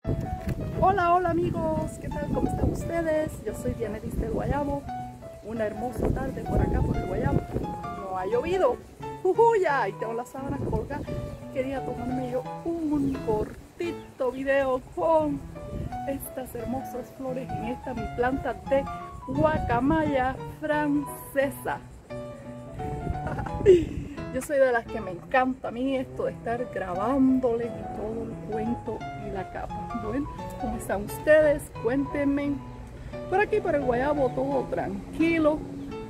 Hola, hola amigos, ¿qué tal? ¿Cómo están ustedes? Yo soy Dianelis del Guayabo. Una hermosa tarde por acá por el Guayabo. No ha llovido. Ya, y tengo las sábanas colgadas. Quería tomarme yo un cortito video con estas hermosas flores en esta mi planta de guacamaya francesa. Yo soy de las que me encanta a mí esto de estar grabándoles y todo el cuento y la capa. Bueno, ¿cómo están ustedes? Cuéntenme. Por aquí por el Guayabo todo tranquilo.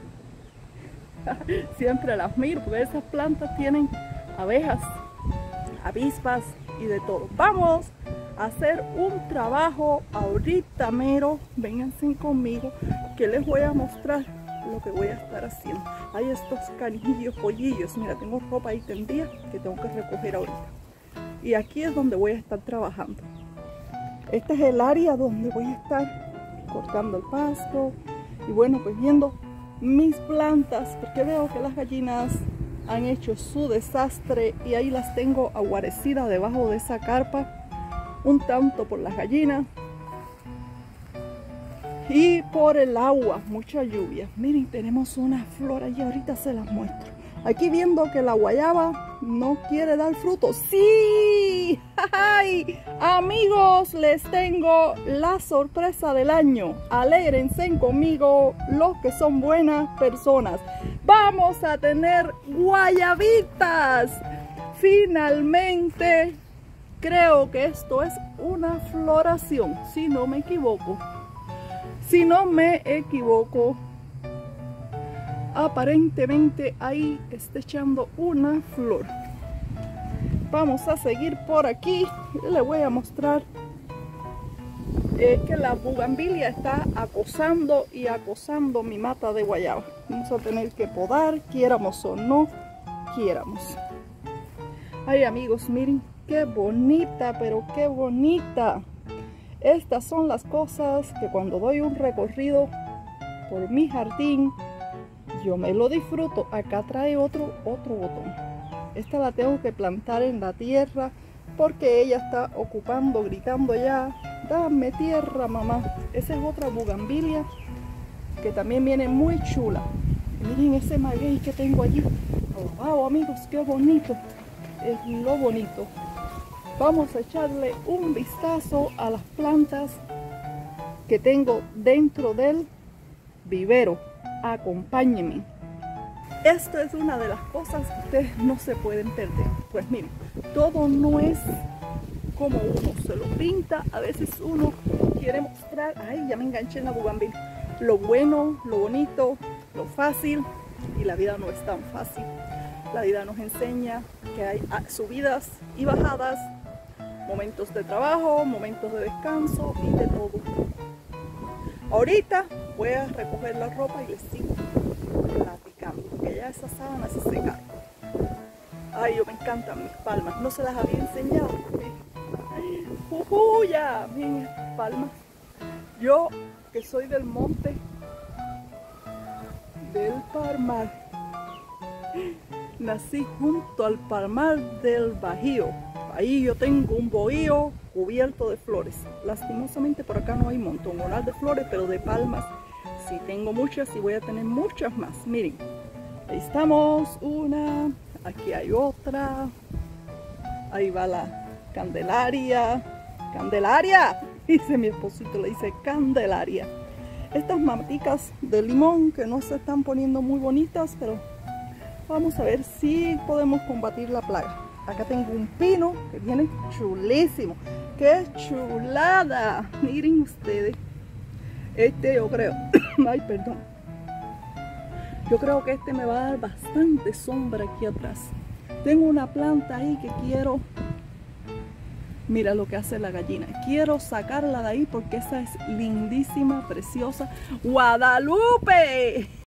Siempre las miro porque esas plantas tienen abejas, avispas y de todo. Vamos a hacer un trabajo ahorita mero. Vénganse conmigo que les voy a mostrar lo que voy a estar haciendo. Hay estos canijillos, pollillos. Mira, tengo ropa ahí tendida que tengo que recoger ahorita. Y aquí es donde voy a estar trabajando. Este es el área donde voy a estar cortando el pasto. Y bueno, pues viendo mis plantas, porque veo que las gallinas han hecho su desastre y ahí las tengo aguarecidas debajo de esa carpa, un tanto por las gallinas y por el agua, mucha lluvia. Miren, tenemos una flor allí, ahorita se las muestro. Aquí viendo que la guayaba no quiere dar fruto. ¡Sí! ¡Ay! Amigos, les tengo la sorpresa del año. Alégrense conmigo los que son buenas personas. Vamos a tener guayabitas. Finalmente, creo que esto es una floración, si no me equivoco. Si no me equivoco, aparentemente ahí está echando una flor. Vamos a seguir por aquí. Les voy a mostrar que la bugambilia está acosando y acosando mi mata de guayaba. Vamos a tener que podar, quiéramos o no quiéramos. Ay amigos, miren qué bonita, pero qué bonita. Estas son las cosas que cuando doy un recorrido por mi jardín yo me lo disfruto. Acá trae otro botón. Esta la tengo que plantar en la tierra porque ella está ocupando, gritando ya: dame tierra, mamá. Esa es otra bugambilia que también viene muy chula. Miren ese maguey que tengo allí. Oh, wow, amigos, qué bonito. Es lo bonito. Vamos a echarle un vistazo a las plantas que tengo dentro del vivero. Acompáñenme. Esto es una de las cosas que ustedes no se pueden perder. Pues miren, todo no es como uno se lo pinta. A veces uno quiere mostrar, ay, ya me enganché en la bugambilia, lo bueno, lo bonito, lo fácil, y la vida no es tan fácil. La vida nos enseña que hay subidas y bajadas, momentos de trabajo, momentos de descanso y de todo. Ahorita voy a recoger la ropa y les sigo platicando, porque ya esas sábanas se secaron. Ay, yo me encantan mis palmas, no se las había enseñado. Ya, miren estas palmas. Yo que soy del monte del Palmar, nací junto al Palmar del Bajío. Ahí yo tengo un bohío cubierto de flores. Lastimosamente por acá no hay montonal de flores, pero de palmas sí tengo muchas y voy a tener muchas más. Miren, ahí estamos, una, aquí hay otra, ahí va la candelaria. ¡Candelaria! Dice mi esposito, le dice candelaria. Estas maticas de limón que no se están poniendo muy bonitas, pero vamos a ver si podemos combatir la plaga. Acá tengo un pino que viene chulísimo. ¡Qué chulada! Miren ustedes. Este yo creo, ay perdón, yo creo que este me va a dar bastante sombra aquí atrás. Tengo una planta ahí que quiero, mira lo que hace la gallina, quiero sacarla de ahí porque esa es lindísima, preciosa. ¡Guadalupe!